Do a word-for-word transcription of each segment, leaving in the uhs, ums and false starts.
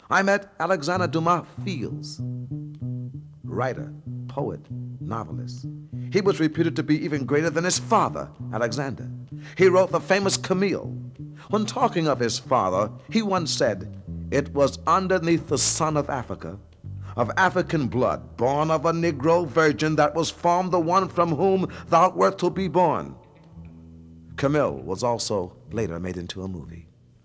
I met Alexander Dumas Fields, writer, poet, novelist. He was reputed to be even greater than his father, Alexander. He wrote the famous Camille. When talking of his father, he once said, "It was underneath the sun of Africa, of African blood, born of a Negro virgin, that was formed the one from whom thou wert to be born." Camille was also later made into a movie.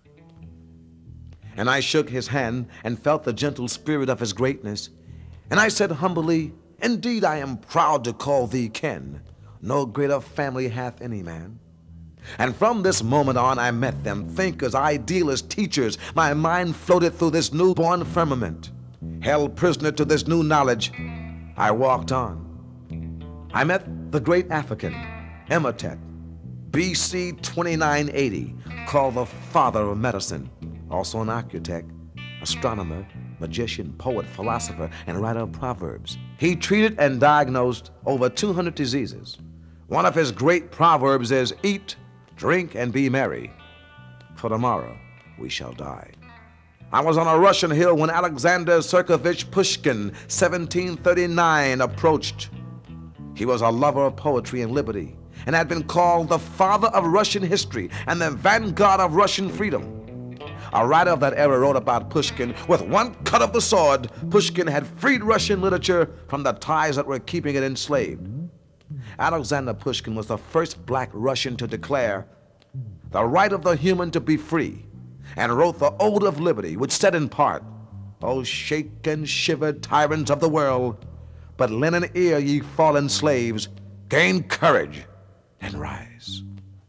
And I shook his hand and felt the gentle spirit of his greatness. And I said humbly, "Indeed, I am proud to call thee kin. No greater family hath any man." And from this moment on, I met them, thinkers, idealists, teachers. My mind floated through this newborn firmament. Held prisoner to this new knowledge, I walked on. I met the great African, Imhotep, B C twenty-nine eighty, called the father of medicine, also an architect, astronomer, magician, poet, philosopher, and writer of proverbs. He treated and diagnosed over two hundred diseases. One of his great proverbs is, "Eat, drink, and be merry, for tomorrow we shall die." I was on a Russian hill when Alexander Sergeyevich Pushkin, seventeen thirty-nine, approached. He was a lover of poetry and liberty, and had been called the father of Russian history and the vanguard of Russian freedom. A writer of that era wrote about Pushkin, "With one cut of the sword, Pushkin had freed Russian literature from the ties that were keeping it enslaved." Alexander Pushkin was the first black Russian to declare the right of the human to be free, and wrote the Ode of Liberty, which said in part, "O shake and shiver, tyrants of the world, but lend an ear, ye fallen slaves, gain courage and rise."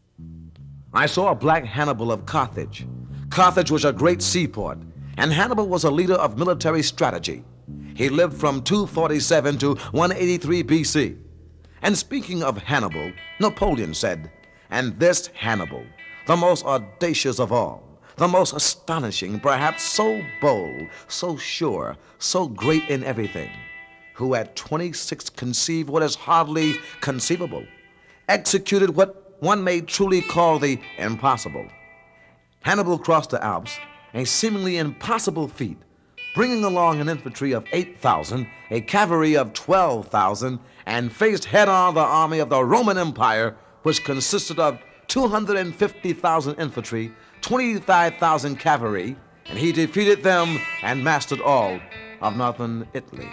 I saw a black Hannibal of Carthage. Carthage was a great seaport, and Hannibal was a leader of military strategy. He lived from two forty-seven to one eighty-three B C. And speaking of Hannibal, Napoleon said, "And this Hannibal, the most audacious of all, the most astonishing, perhaps so bold, so sure, so great in everything, who at twenty-six conceived what is hardly conceivable, executed what one may truly call the impossible." Hannibal crossed the Alps, a seemingly impossible feat, bringing along an infantry of eight thousand, a cavalry of twelve thousand, and faced head-on the army of the Roman Empire, which consisted of two hundred fifty thousand infantry, twenty-five thousand cavalry, and he defeated them and mastered all of northern Italy.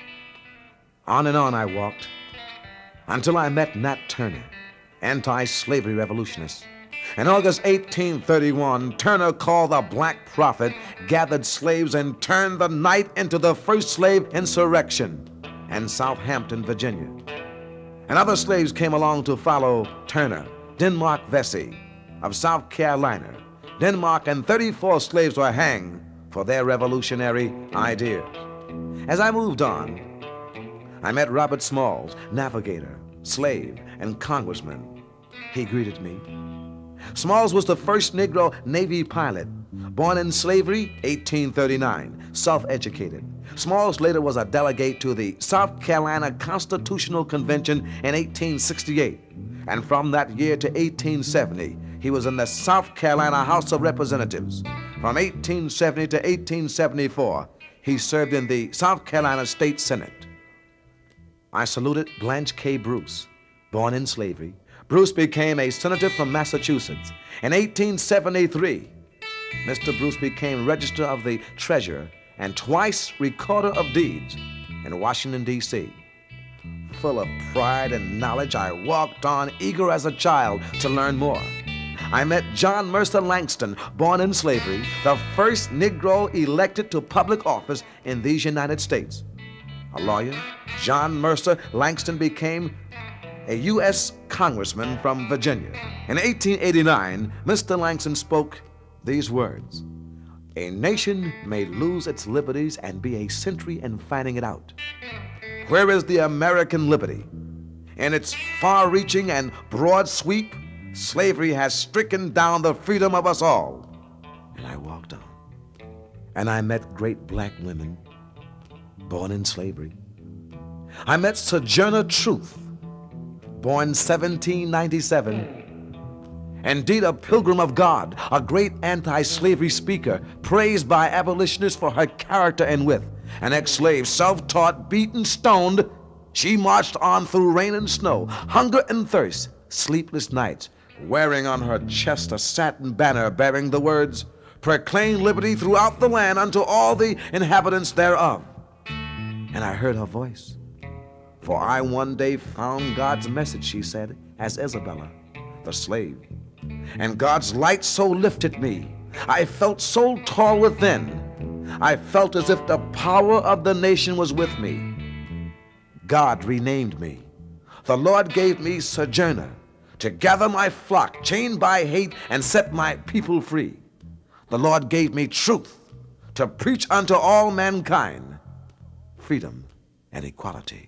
On and on I walked until I met Nat Turner, anti-slavery revolutionist. In August eighteen thirty-one, Turner, called the Black Prophet, gathered slaves and turned the night into the first slave insurrection in Southampton, Virginia. And other slaves came along to follow Turner. Denmark Vesey of South Carolina. Denmark and thirty-four slaves were hanged for their revolutionary ideas. As I moved on, I met Robert Smalls, navigator, slave, and congressman. He greeted me. Smalls was the first Negro Navy pilot, born in slavery, eighteen thirty-nine, self-educated. Smalls later was a delegate to the South Carolina Constitutional Convention in eighteen sixty-eight, and from that year to eighteen seventy, he was in the South Carolina House of Representatives. From eighteen seventy to eighteen seventy-four, he served in the South Carolina State Senate. I saluted Blanche K. Bruce, born in slavery. Bruce became a senator from Massachusetts. In eighteen seventy-three, Mister Bruce became Register of the Treasurer and twice Recorder of Deeds in Washington, D C Full of pride and knowledge, I walked on, eager as a child to learn more. I met John Mercer Langston, born in slavery, the first Negro elected to public office in these United States. A lawyer, John Mercer Langston became a U S congressman from Virginia. In eighteen eighty-nine, Mister Langston spoke these words: "A nation may lose its liberties and be a century in finding it out. Where is the American liberty? In its far-reaching and broad sweep, slavery has stricken down the freedom of us all." And I walked on, and I met great black women born in slavery. I met Sojourner Truth, born seventeen ninety-seven, Indeed, a pilgrim of God, a great anti-slavery speaker, praised by abolitionists for her character and wit. An ex-slave, self-taught, beaten, stoned, she marched on through rain and snow, hunger and thirst, sleepless nights, wearing on her chest a satin banner bearing the words, "Proclaim liberty throughout the land unto all the inhabitants thereof." And I heard her voice. "For I one day found God's message," she said, as Isabella, the slave. "And God's light so lifted me. I felt so tall within. I felt as if the power of the nation was with me. God renamed me. The Lord gave me sojourner to gather my flock, chained by hate, and set my people free. The Lord gave me truth to preach unto all mankind, freedom and equality."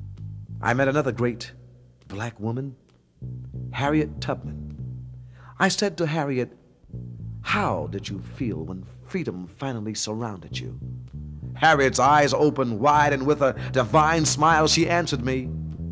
I met another great black woman, Harriet Tubman. I said to Harriet, "How did you feel when freedom finally surrounded you?" Harriet's eyes opened wide, and with a divine smile she answered me.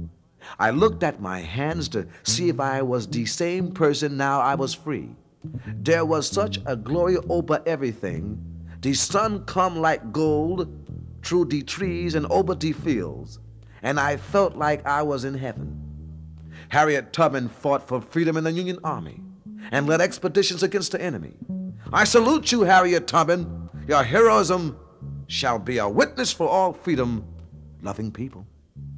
I looked at my hands to see if I was the same person now I was free. There was such a glory over everything. The sun come like gold through the trees and over the fields, and I felt like I was in heaven. Harriet Tubman fought for freedom in the Union Army and led expeditions against the enemy. I salute you, Harriet Tubman. Your heroism shall be a witness for all freedom-loving people.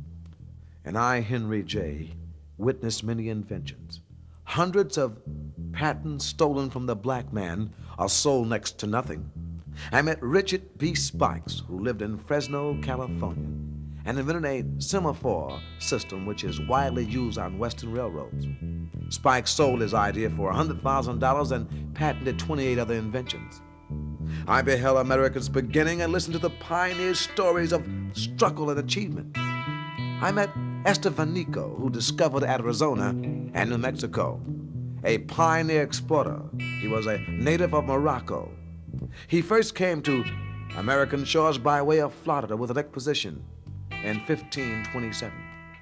And I, Henry J., witnessed many inventions. Hundreds of patents stolen from the black man are sold next to nothing. I met Richard B. Spikes, who lived in Fresno, California, and invented a semaphore system which is widely used on Western railroads. Spikes sold his idea for one hundred thousand dollars and patented twenty-eight other inventions. I beheld America's beginning and listened to the pioneers' stories of struggle and achievement. I met Estevanico, who discovered Arizona and New Mexico, a pioneer explorer. He was a native of Morocco. He first came to American shores by way of Florida with an expedition in fifteen twenty-seven.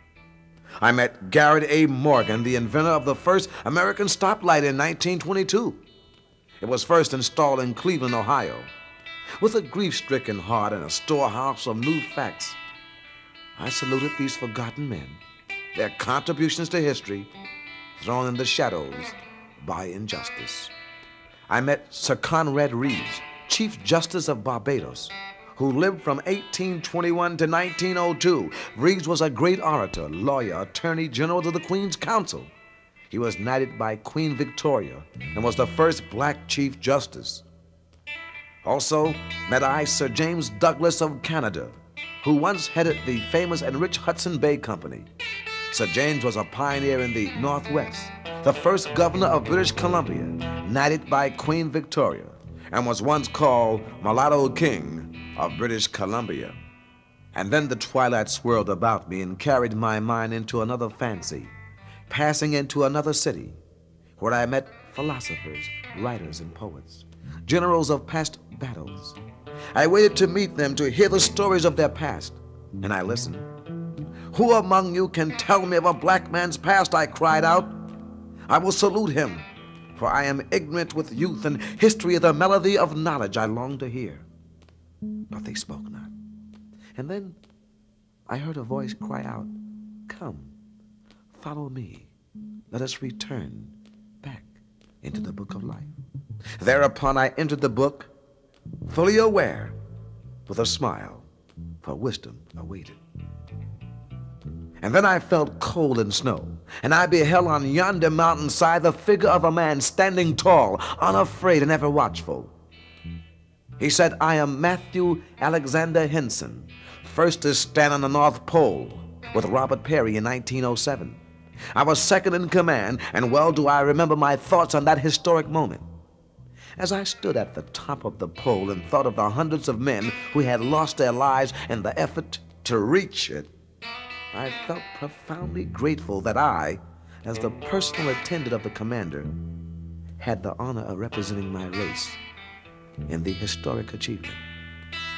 I met Garrett A. Morgan, the inventor of the first American stoplight in nineteen twenty-two. It was first installed in Cleveland, Ohio. With a grief-stricken heart and a storehouse of new facts, I saluted these forgotten men, their contributions to history, thrown in the shadows by injustice. I met Sir Conrad Reeves, Chief Justice of Barbados, who lived from eighteen twenty-one to nineteen oh two. Reeves was a great orator, lawyer, attorney general to the Queen's Council. He was knighted by Queen Victoria and was the first black Chief Justice. Also met I Sir James Douglas of Canada, who once headed the famous and rich Hudson Bay Company. Sir James was a pioneer in the Northwest, the first governor of British Columbia, knighted by Queen Victoria, and was once called Mulatto King of British Columbia. And then the twilight swirled about me and carried my mind into another fancy, passing into another city, where I met philosophers, writers, and poets, generals of past battles. I waited to meet them, to hear the stories of their past, and I listened. "Who among you can tell me of a black man's past?" I cried out. "I will salute him, for I am ignorant with youth, and history is the melody of knowledge I long to hear." But they spoke not. And then I heard a voice cry out, "Come, follow me. Let us return back into the book of life." Thereupon I entered the book, fully aware, with a smile, for wisdom awaited. And then I felt cold and snow, and I beheld on yonder mountainside the figure of a man standing tall, unafraid and ever watchful. He said, "I am Matthew Alexander Henson, first to stand on the North Pole with Robert Peary in nineteen oh seven. I was second in command, and well do I remember my thoughts on that historic moment. As I stood at the top of the pole and thought of the hundreds of men who had lost their lives in the effort to reach it, I felt profoundly grateful that I, as the personal attendant of the commander, had the honor of representing my race in the historic achievement.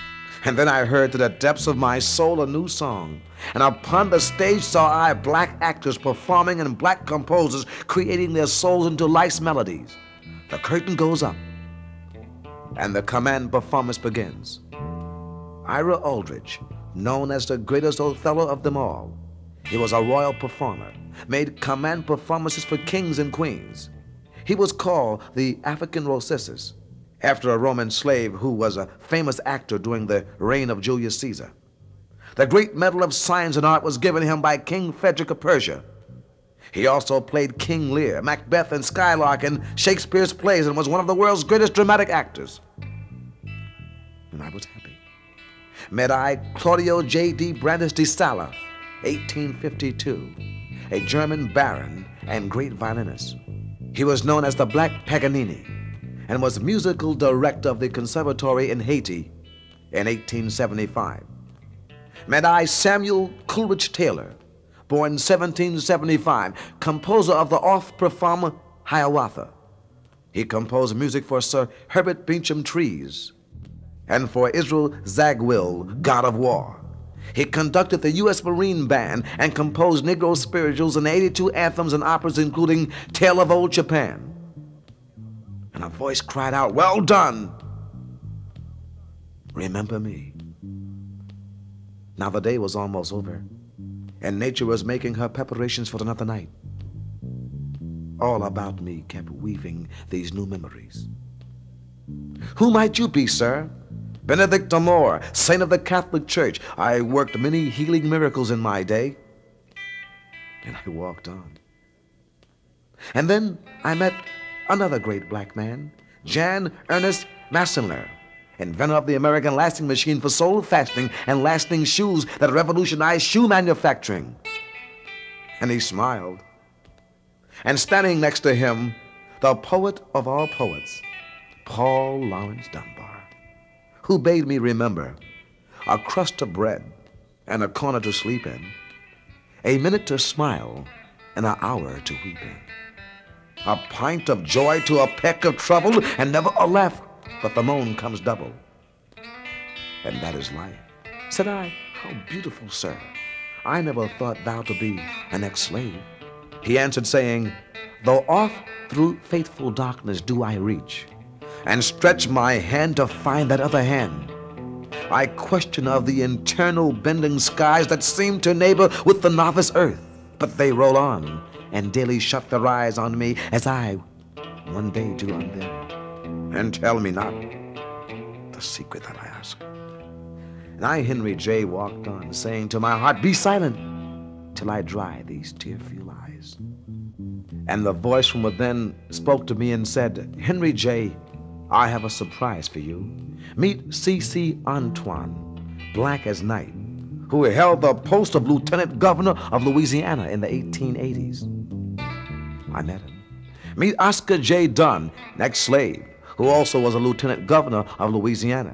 And then I heard to the depths of my soul a new song. And upon the stage saw I black actors performing and black composers creating their souls into life's melodies. The curtain goes up, and the command performance begins. Ira Aldridge, known as the greatest Othello of them all, he was a royal performer, made command performances for kings and queens. He was called the African Lyricist, after a Roman slave who was a famous actor during the reign of Julius Caesar. The great medal of science and art was given him by King Frederick of Persia. He also played King Lear, Macbeth, and Skylark in Shakespeare's plays and was one of the world's greatest dramatic actors. And I was happy. Met I Claudio J D Brandes de Sala, eighteen fifty-two, a German baron and great violinist. He was known as the Black Paganini and was musical director of the Conservatory in Haiti in eighteen seventy-five. Met I Samuel Coleridge Taylor, born seventeen seventy-five, composer of the oft-performed Hiawatha. He composed music for Sir Herbert Beecham Trees and for Israel Zagwill, God of War. He conducted the U S Marine Band and composed Negro spirituals and eighty-two anthems and operas, including Tale of Old Japan. And a voice cried out, "Well done! Remember me." Now the day was almost over, and nature was making her preparations for another night. All about me kept weaving these new memories. Who might you be, sir? Benedict Moore, saint of the Catholic Church. I worked many healing miracles in my day. And I walked on. And then I met another great black man, Jan Ernest Massillner, inventor of the American lasting machine for soul fastening and lasting shoes that revolutionized shoe manufacturing. And he smiled. And standing next to him, the poet of all poets, Paul Laurence Dunbar, who bade me remember a crust of bread and a corner to sleep in, a minute to smile and an hour to weep in, a pint of joy to a peck of trouble, and never a laugh but the moan comes double. And that is life. Said I, "How beautiful, sir. I never thought thou to be an ex-slave." He answered, saying, "Though oft through faithful darkness do I reach, and stretch my hand to find that other hand, I question of the internal bending skies that seem to neighbor with the novice earth, but they roll on and daily shut their eyes on me as I one day do on them. And tell me not the secret that I ask." And I, Henry J., walked on, saying to my heart, "Be silent till I dry these tear-filled eyes." And the voice from within spoke to me and said, "Henry J., I have a surprise for you. Meet C C Antoine, black as night, who held the post of Lieutenant Governor of Louisiana in the eighteen eighties. I met him. Meet Oscar J. Dunn, an ex-slave, who also was a Lieutenant Governor of Louisiana.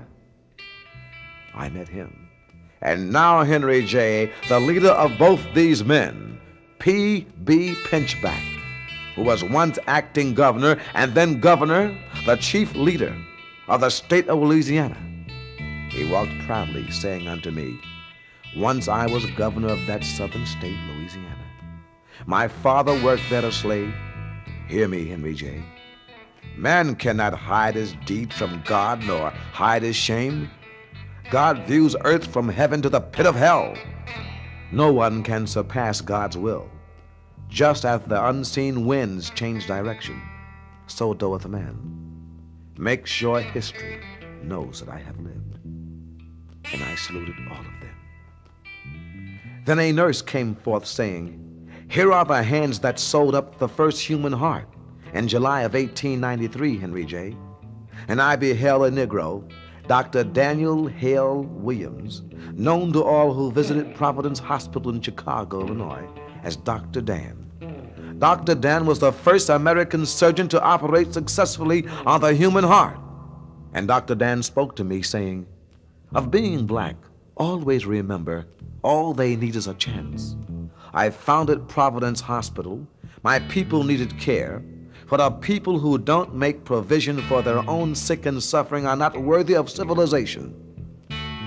I met him. And now Henry J., the leader of both these men, P B Pinchback, who was once acting governor and then governor, the chief leader of the state of Louisiana. He walked proudly, saying unto me, "Once I was governor of that southern state, Louisiana. My father worked there a slave." Hear me, Henry J. Man cannot hide his deed from God nor hide his shame. God views earth from heaven to the pit of hell. No one can surpass God's will. Just as the unseen winds change direction, so doeth man. Make sure history knows that I have lived. And I saluted all of them. Then a nurse came forth saying, "Here are the hands that sewed up the first human heart in July of eighteen ninety-three, Henry J." And I beheld a Negro, Doctor Daniel Hale Williams, known to all who visited Providence Hospital in Chicago, Illinois, as Doctor Dan. Doctor Dan was the first American surgeon to operate successfully on the human heart. And Doctor Dan spoke to me saying, "Of being black, always remember, all they need is a chance. I founded Providence Hospital. My people needed care. For the people who don't make provision for their own sick and suffering are not worthy of civilization."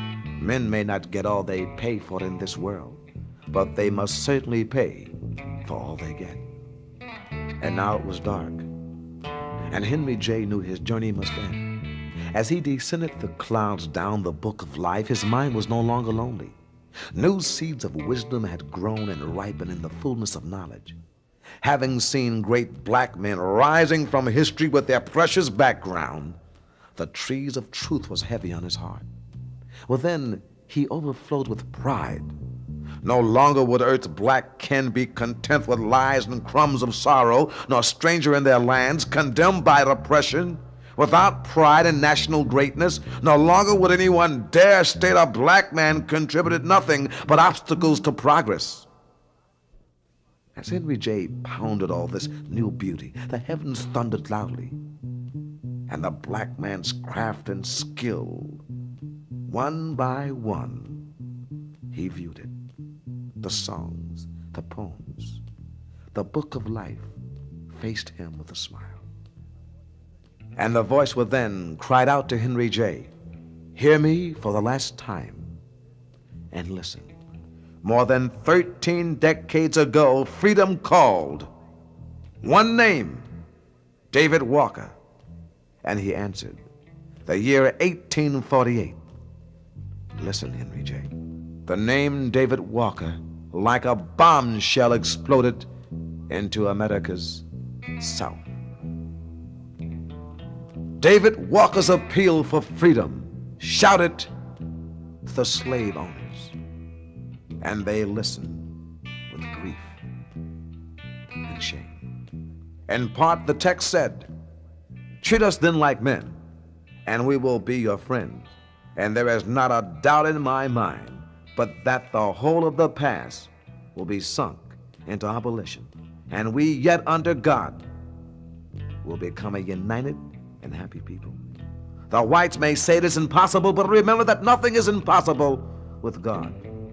Men may not get all they pay for in this world, but they must certainly pay for all they get. And now it was dark, and Henry J. knew his journey must end. As he descended the clouds down the book of life, his mind was no longer lonely. New seeds of wisdom had grown and ripened in the fullness of knowledge. Having seen great black men rising from history with their precious background, the trees of truth was heavy on his heart. Well, then he overflowed with pride. No longer would earth's black kin be content with lies and crumbs of sorrow, nor stranger in their lands, condemned by oppression. Without pride and national greatness, no longer would anyone dare state a black man contributed nothing but obstacles to progress. As Henry J. pounded all this new beauty, the heavens thundered loudly, and the black man's craft and skill, one by one, he viewed it. The songs, the poems, the book of life faced him with a smile. And the voice within cried out to Henry J., "Hear me for the last time and listen. More than thirteen decades ago, freedom called. One name, David Walker." And he answered, "The year eighteen forty-eight. Listen, Henry J. The name David Walker, like a bombshell, exploded into America's South. David Walker's appeal for freedom shouted to the slave owners, and they listened with grief and shame. In part, the text said, "Treat us then like men, and we will be your friends. And there is not a doubt in my mind but that the whole of the past will be sunk into abolition, and we, yet under God, will become a united and happy people. The whites may say it is impossible, but remember that nothing is impossible with God.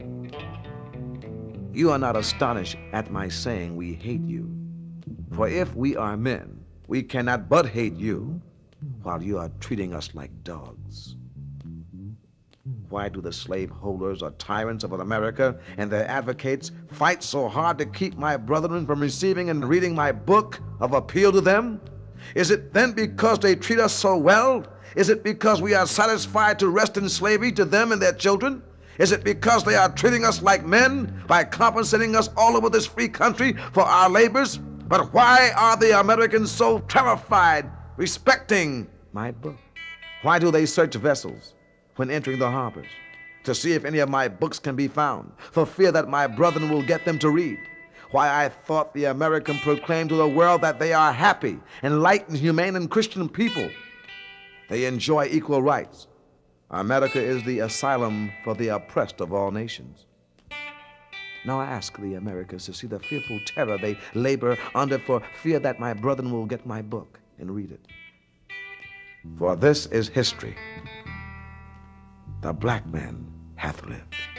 You are not astonished at my saying we hate you, for if we are men, we cannot but hate you while you are treating us like dogs. Why do the slaveholders or tyrants of America and their advocates fight so hard to keep my brethren from receiving and reading my book of appeal to them? Is it then because they treat us so well? Is it because we are satisfied to rest in slavery to them and their children? Is it because they are treating us like men by compensating us all over this free country for our labors? But why are the Americans so terrified respecting my book? Why do they search vessels when entering the harbors to see if any of my books can be found, for fear that my brethren will get them to read? Why, I thought the American proclaimed to the world that they are happy, enlightened, humane, and Christian people. They enjoy equal rights. America is the asylum for the oppressed of all nations. Now I ask the Americans to see the fearful terror they labor under for fear that my brethren will get my book and read it. For this is history. The black man hath lived.